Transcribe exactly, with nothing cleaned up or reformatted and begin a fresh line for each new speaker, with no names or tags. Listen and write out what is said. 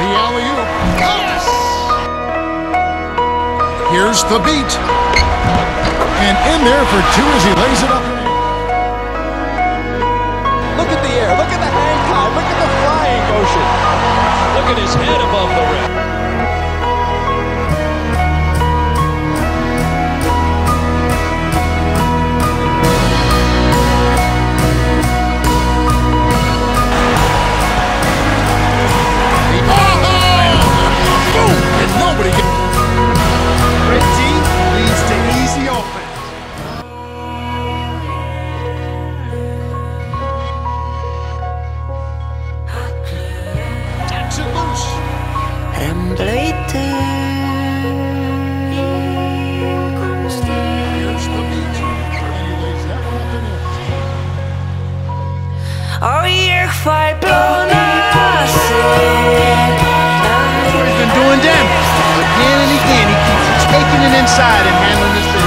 the alley-oop. Yes! Here's Thabeet. And in there for two as he lays it up.
Look at the air. Look at the hang time. Look at the flying motion. Look at his head above the rim.
Oh, you're fight blown That's
what he's been doing then. Again and again, he keeps taking it inside and handling this.